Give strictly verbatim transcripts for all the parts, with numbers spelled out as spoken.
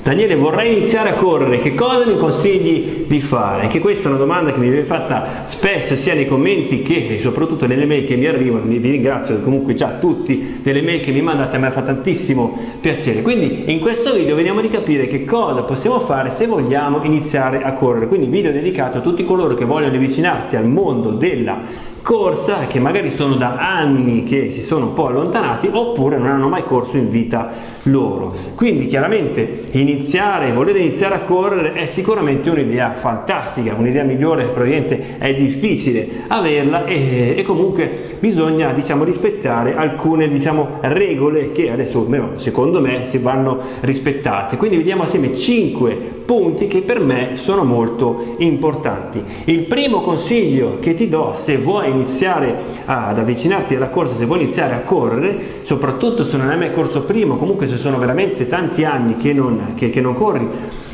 Daniele, vorrei iniziare a correre, che cosa mi consigli di fare? Anche questa è una domanda che mi viene fatta spesso sia nei commenti che soprattutto nelle mail che mi arrivano. Vi ringrazio comunque già tutti delle mail che mi mandate, a me fa tantissimo piacere. Quindi in questo video vediamo di capire che cosa possiamo fare se vogliamo iniziare a correre. Quindi video dedicato a tutti coloro che vogliono avvicinarsi al mondo della corsa, che magari sono da anni che si sono un po' allontanati oppure non hanno mai corso in vita loro. Quindi chiaramente iniziare, voler iniziare a correre è sicuramente un'idea fantastica, un'idea migliore, probabilmente è difficile averla e, e comunque bisogna, diciamo, rispettare alcune, diciamo, regole che adesso secondo me si vanno rispettate. Quindi vediamo assieme cinque punti che per me sono molto importanti. Il primo consiglio che ti do se vuoi iniziare ad avvicinarti alla corsa, se vuoi iniziare a correre, soprattutto se non hai mai corso prima, comunque se sono veramente tanti anni che non, che, che non corri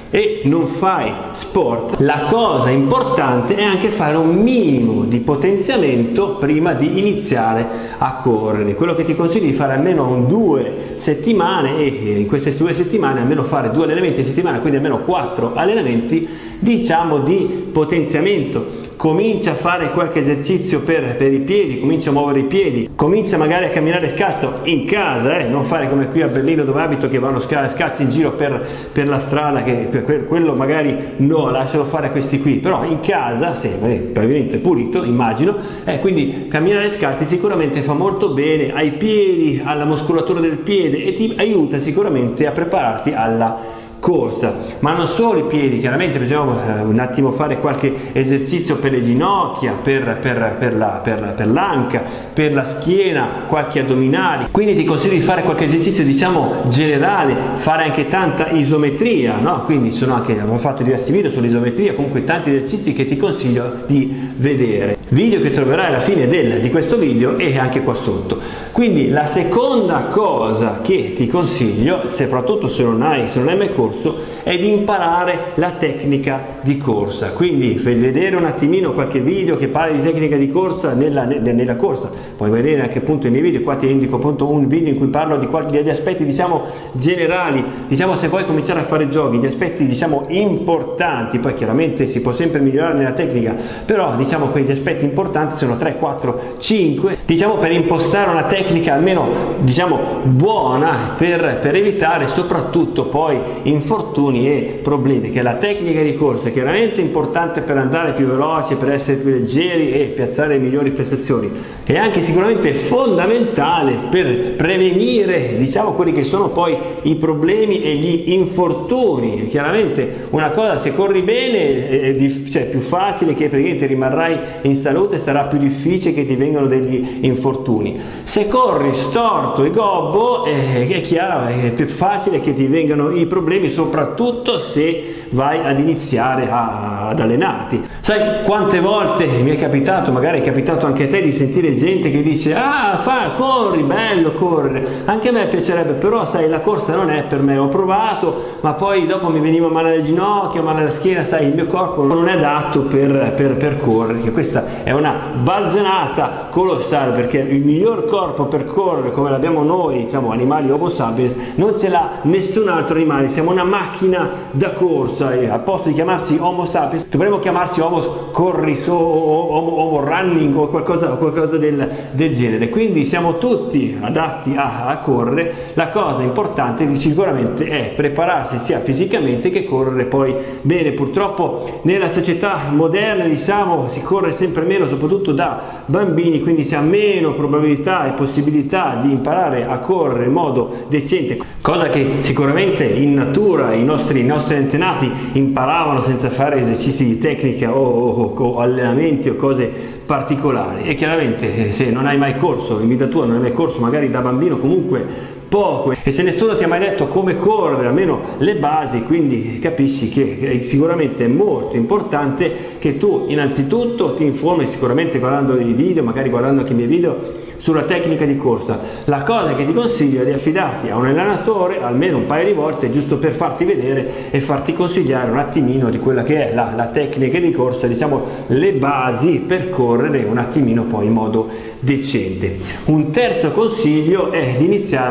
e non fai sport, la cosa importante è anche fare un minimo di potenziamento prima di iniziare a correre. Quello che ti consiglio di fare almeno un due settimane, e in queste due settimane almeno fare due allenamenti a settimana, quindi almeno quattro allenamenti, diciamo, di potenziamento. Comincia a fare qualche esercizio per, per i piedi, comincia a muovere i piedi, comincia magari a camminare scalzo in casa, eh? non fare come qui a Berlino dove abito che vanno scalzi in giro per, per la strada, che quello magari no, lascialo fare a questi qui, però in casa, se il pavimento è pulito, immagino, eh, quindi camminare scalzi sicuramente fa molto bene ai piedi, alla muscolatura del piede e ti aiuta sicuramente a prepararti alla corsa. Ma non solo i piedi, chiaramente bisogna eh, un attimo fare qualche esercizio per le ginocchia, per, per, per, la, per, per l'anca, per la schiena, qualche addominali. Quindi ti consiglio di fare qualche esercizio, diciamo, generale, fare anche tanta isometria, no? Quindi sono anche, avevo fatto diversi video sull'isometria, comunque tanti esercizi che ti consiglio di vedere, video che troverai alla fine del, di questo video e anche qua sotto. Quindi la seconda cosa che ti consiglio, soprattutto se non hai, se non hai mai corso, è di imparare la tecnica di corsa. Quindi vedere un attimino qualche video che parli di tecnica di corsa nella, nella corsa, puoi vedere anche appunto i miei video. Qua ti indico appunto un video in cui parlo di qualche degli aspetti, diciamo, generali, diciamo, se vuoi cominciare a fare jogging, gli aspetti, diciamo, importanti. Poi chiaramente si può sempre migliorare nella tecnica, però diciamo quegli aspetti importanti sono tre, quattro, cinque, diciamo, per impostare una tecnica almeno, diciamo, buona per, per evitare soprattutto poi infortuni e problemi. Che la tecnica di corsa è chiaramente importante per andare più veloci, per essere più leggeri e piazzare migliori prestazioni, è anche sicuramente fondamentale per prevenire, diciamo, quelli che sono poi i problemi e gli infortuni. Chiaramente una cosa, se corri bene è, è cioè, più facile che praticamente rimarrai in salute, sarà più difficile che ti vengano degli infortuni. Se corri storto e gobbo è, è chiaro, è più facile che ti vengano i problemi, soprattutto se vai ad iniziare a, ad allenarti. Sai quante volte mi è capitato, magari è capitato anche a te, di sentire gente che dice: ah, fa, corri, bello correre, anche a me piacerebbe, però sai, la corsa non è per me, ho provato ma poi dopo mi veniva male alle ginocchia, male alla schiena, sai, il mio corpo non è adatto per, per, per correre. Che questa è una balzanata colossale, perché il miglior corpo per correre come l'abbiamo noi, diciamo, animali Homo sapiens, non ce l'ha nessun altro animale. Siamo una macchina da corsa e al posto di chiamarsi Homo sapiens dovremmo chiamarsi Homo corris o Homo, Homo running o qualcosa, qualcosa del, del genere. Quindi siamo tutti adatti a, a correre. La cosa importante sicuramente è prepararsi sia fisicamente che correre poi bene. Purtroppo nella società moderna, diciamo, si corre sempre meno, soprattutto da bambini, quindi si ha meno probabilità e possibilità di imparare a correre in modo decente, cosa che sicuramente in natura i nostri, i nostri antenati imparavano senza fare esercizi di tecnica o, o, o allenamenti o cose particolari. E chiaramente se non hai mai corso in vita tua, non hai mai corso magari da bambino, comunque poco, e se nessuno ti ha mai detto come correre, almeno le basi, quindi capisci che sicuramente è molto importante che tu innanzitutto ti informi, sicuramente guardando i video, magari guardando anche i miei video, sulla tecnica di corsa. La cosa che ti consiglio è di affidarti a un allenatore almeno un paio di volte, giusto per farti vedere e farti consigliare un attimino di quella che è la, la tecnica di corsa, diciamo le basi per correre un attimino poi in modo decente. Un terzo consiglio è di iniziare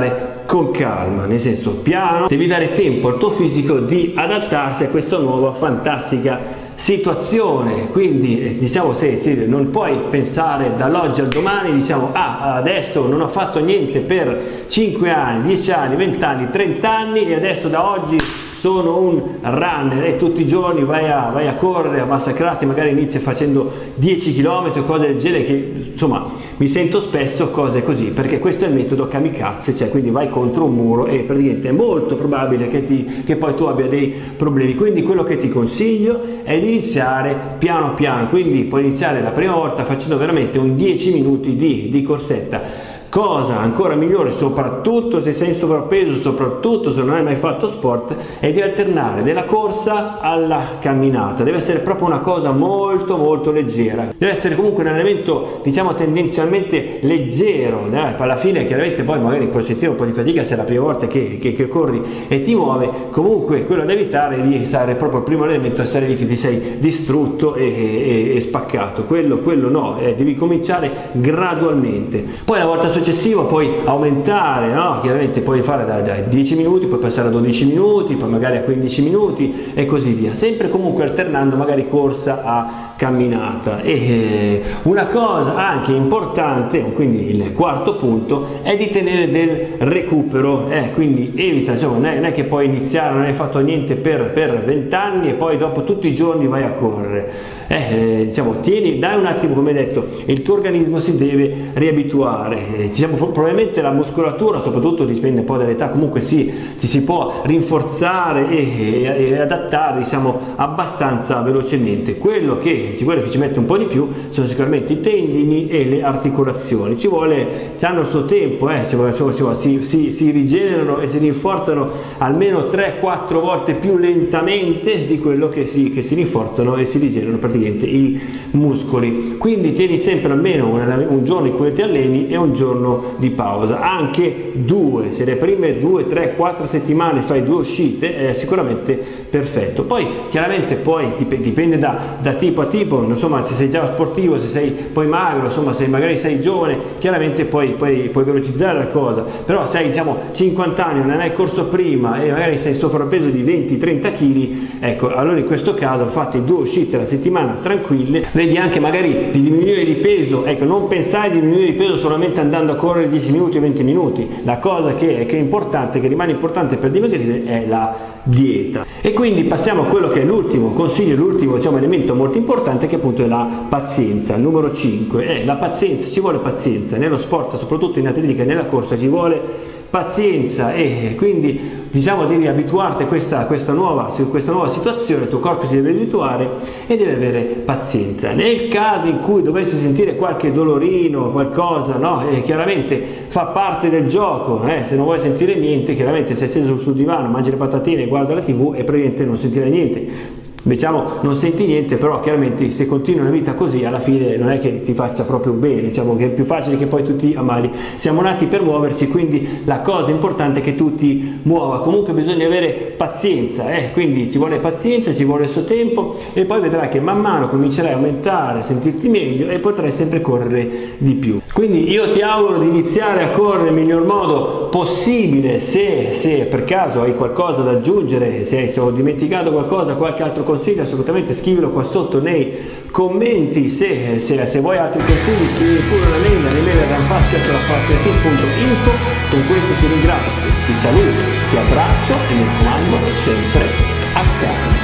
con calma, nel senso piano, devi dare tempo al tuo fisico di adattarsi a questa nuova fantastica situazione. Quindi eh, diciamo se, se non puoi pensare dall'oggi al domani, diciamo ah adesso non ho fatto niente per cinque anni, dieci anni, venti anni, trenta anni e adesso da oggi sono un runner e tutti i giorni vai a, vai a correre a massacrarti, magari inizi facendo dieci chilometri o cose del genere, che insomma mi sento spesso cose così, perché questo è il metodo kamikaze, cioè quindi vai contro un muro e praticamente è molto probabile che, ti, che poi tu abbia dei problemi. Quindi quello che ti consiglio è di iniziare piano piano, quindi puoi iniziare la prima volta facendo veramente un dieci minuti di, di corsetta. Cosa ancora migliore, soprattutto se sei in sovrappeso, soprattutto se non hai mai fatto sport, è di alternare della corsa alla camminata. Deve essere proprio una cosa molto molto leggera, deve essere comunque un allenamento diciamo tendenzialmente leggero, eh? Alla fine chiaramente poi magari puoi sentire un po' di fatica se è la prima volta che, che, che corri e ti muove, comunque quello da evitare è di stare proprio il primo allenamento, essere lì che ti sei distrutto e, e, e spaccato, quello, quello no, eh, devi cominciare gradualmente. Poi la volta successiva puoi aumentare, no? Chiaramente puoi fare da, da dieci minuti, puoi passare a dodici minuti, poi magari a quindici minuti e così via, sempre comunque alternando magari corsa a camminata. E eh, una cosa anche importante, quindi il quarto punto, è di tenere del recupero, eh, quindi evita, diciamo, non, è, non è che puoi iniziare, non hai fatto niente per venti anni e poi dopo tutti i giorni vai a correre. Eh, eh, diciamo, tieni, dai un attimo, come detto, il tuo organismo si deve riabituare, eh, diciamo, probabilmente la muscolatura, soprattutto dipende un po' dall'età, comunque sì, ci si può rinforzare e, e, e adattare, diciamo, abbastanza velocemente. Quello che, quello che ci mette un po' di più sono sicuramente i tendini e le articolazioni, ci vuole, hanno il suo tempo, eh, ci vuole, ci vuole, si, si, si rigenerano e si rinforzano almeno tre quattro volte più lentamente di quello che si, che si rinforzano e si rigenerano praticamente i muscoli. Quindi tieni sempre almeno un, un giorno in cui ti alleni e un giorno di pausa, anche due, se le prime due, tre, quattro settimane fai due uscite è sicuramente perfetto. Poi chiaramente poi dipende da, da tipo a tipo, insomma, se sei già sportivo, se sei poi magro, insomma, se magari sei giovane, chiaramente poi puoi, puoi velocizzare la cosa, però se hai diciamo cinquanta anni, non hai mai corso prima e magari sei sovrappeso di venti trenta chili, ecco, allora in questo caso fate due uscite alla settimana tranquille, vedi anche magari di diminuire di peso, ecco, non pensare di diminuire di peso solamente andando a correre dieci minuti o venti minuti, la cosa che è, che è importante, che rimane importante per dimagrire è la dieta. E quindi passiamo a quello che è l'ultimo consiglio, l'ultimo diciamo elemento molto importante, che appunto è la pazienza, numero cinque. È la pazienza, ci vuole pazienza nello sport, soprattutto in atletica e nella corsa ci vuole pazienza, e quindi diciamo devi abituarti a questa, questa, nuova, questa nuova situazione, il tuo corpo si deve abituare e deve avere pazienza. Nel caso in cui dovessi sentire qualche dolorino, qualcosa, no? E chiaramente fa parte del gioco, eh? Se non vuoi sentire niente, chiaramente sei seduto sul divano, mangi le patatine, guarda la tv e praticamente non sentirai niente. Diciamo non senti niente, però chiaramente se continui una vita così alla fine non è che ti faccia proprio bene, diciamo che è più facile che poi tu ti ammali. Siamo nati per muoverci, quindi la cosa importante è che tu ti muova. Comunque bisogna avere pazienza, eh? Quindi ci vuole pazienza, ci vuole il suo tempo e poi vedrai che man mano comincerai a aumentare, a sentirti meglio e potrai sempre correre di più. Quindi io ti auguro di iniziare a correre nel miglior modo possibile. Se, se per caso hai qualcosa da aggiungere, se, se ho dimenticato qualcosa, qualche altro consiglio, assolutamente scrivilo qua sotto nei commenti. Se, se, se vuoi altri consigli scrivi pure una mail, l'email è ranfast chiocciola fastfit punto info. Con questo ti ringrazio, ti saluto, ti abbraccio e mi raccomando sempre a casa.